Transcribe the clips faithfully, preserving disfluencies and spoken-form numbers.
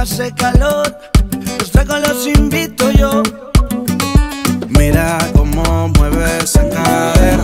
hace calor, los tragos los invito yo. Mira cómo mueve esa cadera,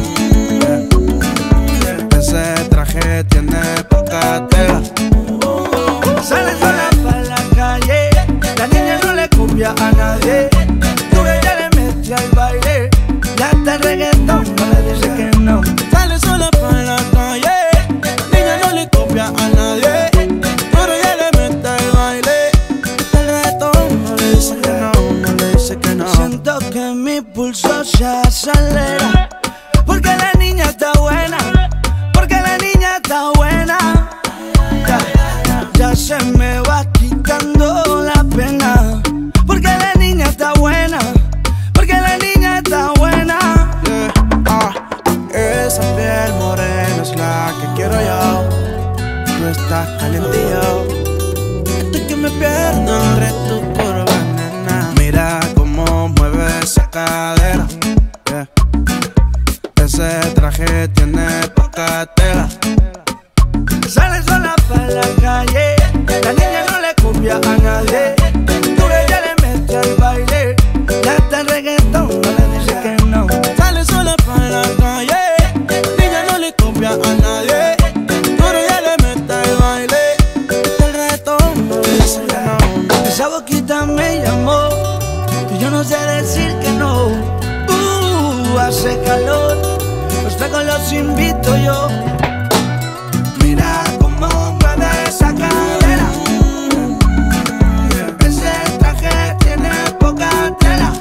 ese traje tiene poca tela. Sale sola pa' la calle, la niña no le copia a nadie. Tú ella le mete al baile, ya está el reggaetón, no le dice que no. Sale sola pa' la calle, la niña no le copia a nadie, pero ella le mete al baile. El reggaetón no le dice que no, no le dice que no. Siento que mi pulso se acelera, porque la niña está buena, porque la niña está buena. Ya, ya se me va quitando la pena, porque la niña está buena, porque la niña está buena. Yeah, ah, esa piel morena es la que quiero yo. Tú estás calientillo, estoy que me pierdo entre tu curva, nena. Mira cómo mueve esa cadera, yeah. Ese traje tiene poca tela. Sale sola pa' la calle, la niña no le copia a nadie. Tú ella le mete al baile, ya está el reggaetón, no le dice que no. Sale sola pa' la calle, la niña no le copia a nadie, pero ella le mete al baile. El reggaetón no le dice que no. Esa boquita me llamó, que yo no sé decir que no. Uh, hace calor, los tragos los invito yo. Mira cómo mueve esa cadera, ese traje tiene poca tela.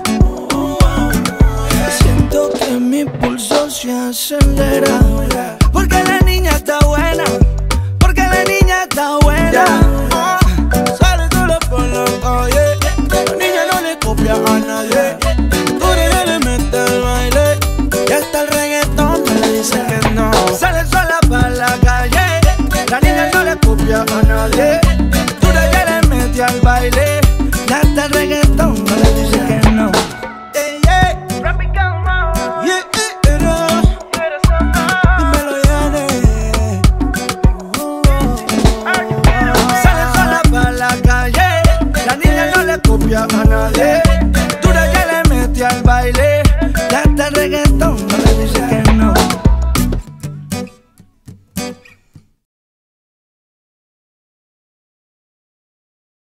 Siento que mi pulso se acelera, porque la niña está buena, porque la niña está buena. Ah, sale sola por la calle, la niña no le copia a nadie, pero ella le mete al baile. Ya está el reggaetón, no le dice que no. Sale sola pa' la calle, la niña no le copia a nadie. Tú ella le mete al baile, ya está el reggaetón, no le dice que no. Yeah, yeah. Yeah, yeah, dímelo, Yane. Oh, Sale sola pa' la calle, la niña no le copia a nadie.